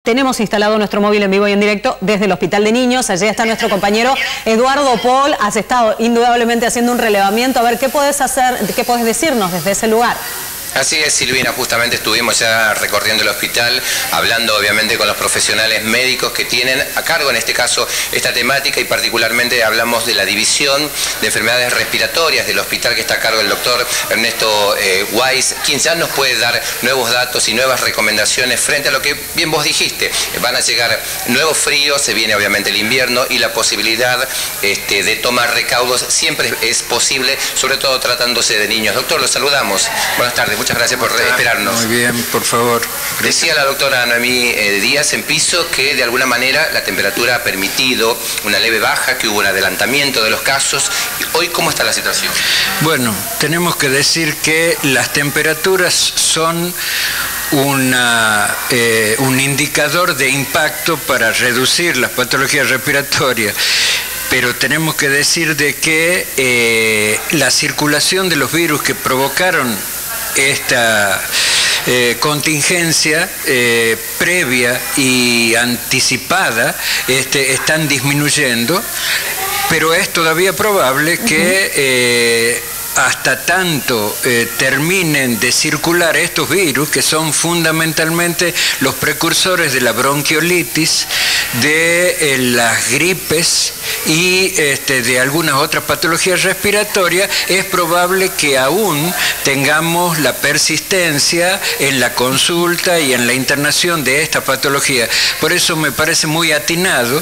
Tenemos instalado nuestro móvil en vivo y en directo desde el Hospital de Niños. Allí está nuestro compañero Eduardo Paul. Has estado indudablemente haciendo un relevamiento. A ver, ¿qué podés hacer, qué podés decirnos desde ese lugar? Así es, Silvina, justamente estuvimos ya recorriendo el hospital, hablando obviamente con los profesionales médicos que tienen a cargo en este caso esta temática, y particularmente hablamos de la división de enfermedades respiratorias del hospital que está a cargo del doctor Ernesto Weiss, quien ya nos puede dar nuevos datos y nuevas recomendaciones frente a lo que bien vos dijiste. Van a llegar nuevos fríos, se viene obviamente el invierno y la posibilidad de tomar recaudos siempre es posible, sobre todo tratándose de niños. Doctor, los saludamos. Buenas tardes. Muchas gracias por esperarnos. Muy bien, por favor. Decía la doctora Noemí Díaz en piso que de alguna manera la temperatura ha permitido una leve baja, que hubo un adelantamiento de los casos. Hoy, ¿cómo está la situación? Bueno, tenemos que decir que las temperaturas son un indicador de impacto para reducir las patologías respiratorias. Pero tenemos que decir de que la circulación de los virus que provocaron esta contingencia previa y anticipada están disminuyendo, pero es todavía probable que hasta tanto terminen de circular estos virus, que son fundamentalmente los precursores de la bronquiolitis, de las gripes y de algunas otras patologías respiratorias, es probable que aún tengamos la persistencia en la consulta y en la internación de esta patología. Por eso me parece muy atinado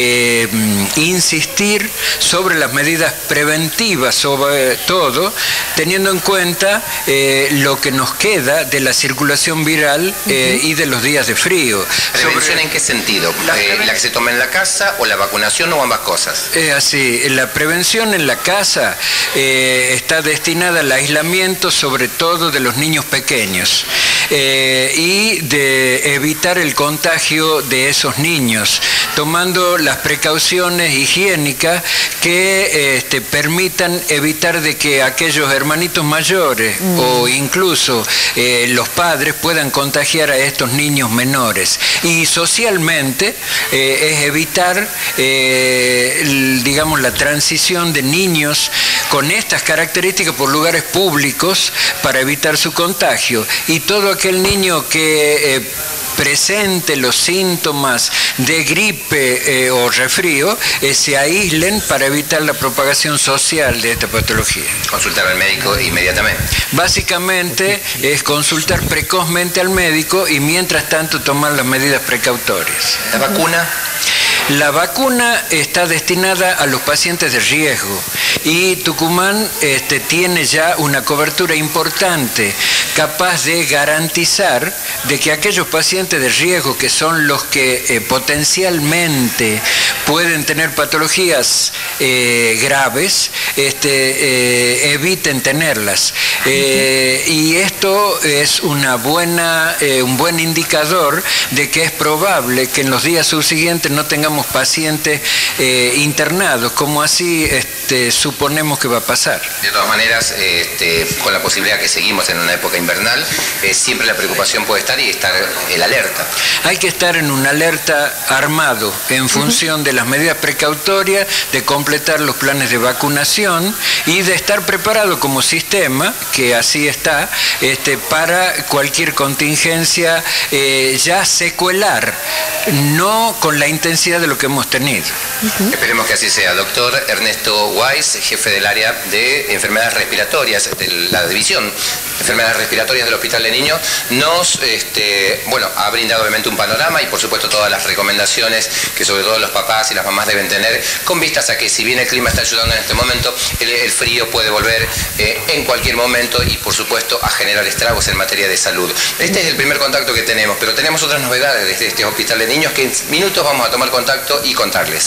insistir sobre las medidas preventivas, sobre todo teniendo en cuenta lo que nos queda de la circulación viral y de los días de frío. ¿Prevención en qué sentido? ¿La que se toma en la casa o la vacunación o ambas cosas? Es así, la prevención en la casa está destinada al aislamiento sobre todo de los niños pequeños y de evitar el contagio de esos niños, tomando las precauciones higiénicas que permitan evitar de que aquellos hermanitos mayores o incluso los padres puedan contagiar a estos niños menores. Y socialmente es evitar digamos, la transición de niños con estas características por lugares públicos para evitar su contagio. Y todo aquel niño que presente los síntomas de gripe o resfrío, se aíslen para evitar la propagación social de esta patología. Consultar al médico inmediatamente. Básicamente es consultar precozmente al médico y mientras tanto tomar las medidas precautorias. ¿La vacuna? La vacuna está destinada a los pacientes de riesgo y Tucumán tiene ya una cobertura importante, capaz de garantizar de que aquellos pacientes de riesgo, que son los que potencialmente pueden tener patologías graves, eviten tenerlas. Y esto es un buen indicador de que es probable que en los días subsiguientes no tengamos pacientes internados, como así suponemos que va a pasar. De todas maneras, con la posibilidad que seguimos en una época invernal, siempre la preocupación puede estar y estar el alerta. Hay que estar en un alerta armado en función de las medidas precautorias, de completar los planes de vacunación y de estar preparado como sistema, que así está, para cualquier contingencia ya secuelar, no con la intensidad de lo que hemos tenido. Esperemos que así sea. Doctor Ernesto Weiss, jefe del área de enfermedades respiratorias de la división de enfermedades respiratorias del Hospital de Niños, nos ha brindado obviamente un panorama y por supuesto todas las recomendaciones que sobre todo los papás y las mamás deben tener, con vistas a que si bien el clima está ayudando en este momento, el frío puede volver en cualquier momento y por supuesto a generar estragos en materia de salud. Este es el primer contacto que tenemos, pero tenemos otras novedades desde este Hospital de Niños que en minutos vamos a tomar contacto y contarles.